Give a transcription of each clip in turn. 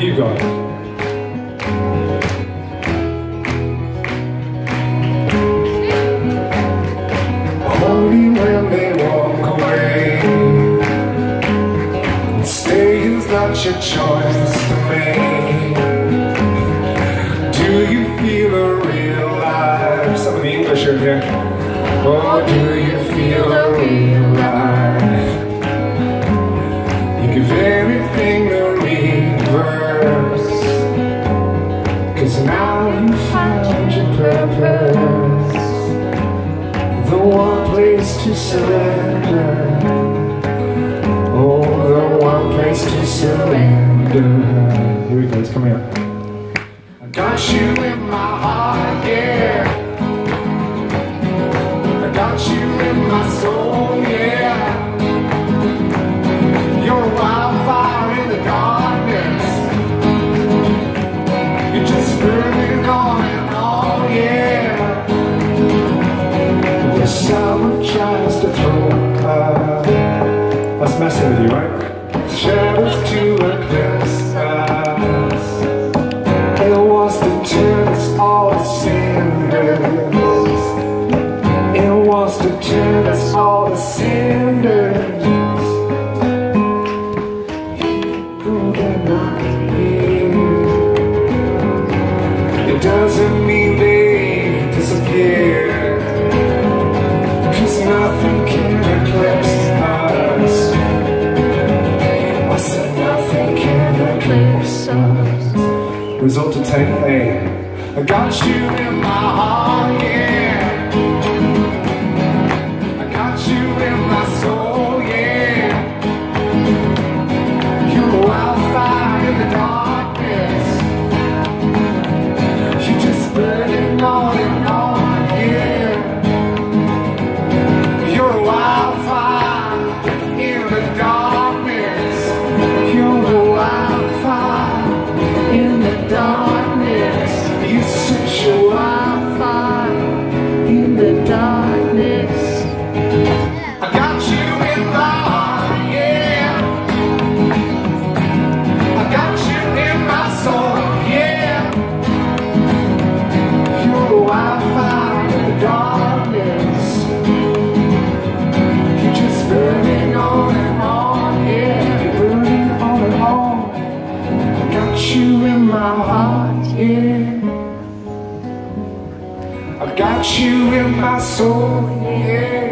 you got it. Only when they walk away, staying's not your choice to make. Do you feel a real life? Some of the English are here. Oh, do you feel a real life? You give everything a reverse, 'cause now you found your purpose, the one place to surrender. Oh, the one place to surrender. Here we go, it's coming up. I got you in my heart, yeah. I got you in my soul, yeah. You're a wildfire in the darkness. You're just burning on and on, yeah. When someone tries to throw up, that's messing with you, right? Shadows to eclipse us. It wants to turn us all to cinders. It wants to turn us all to cinders. It doesn't mean they disappear, 'cause nothing can eclipse us. I said nothing can eclipse us. Result to take A. I got you in my heart, yeah. I got you in my soul, yeah. You're a wildfire in the darkness. You're just burning on and on, yeah. You're a wildfire in the darkness. You're a wildfire in the darkness. You're such a wildfire in the darkness. I got you in my heart, yeah. I got you in my soul, yeah. You're a wildfire in the darkness. You're just burning on and on, yeah. You're burning on and on. I got you in my heart, yeah. I got you in my soul, yeah.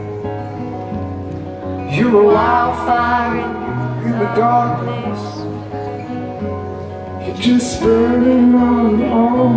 You're a wildfire in the darkness. You're just burning on and on.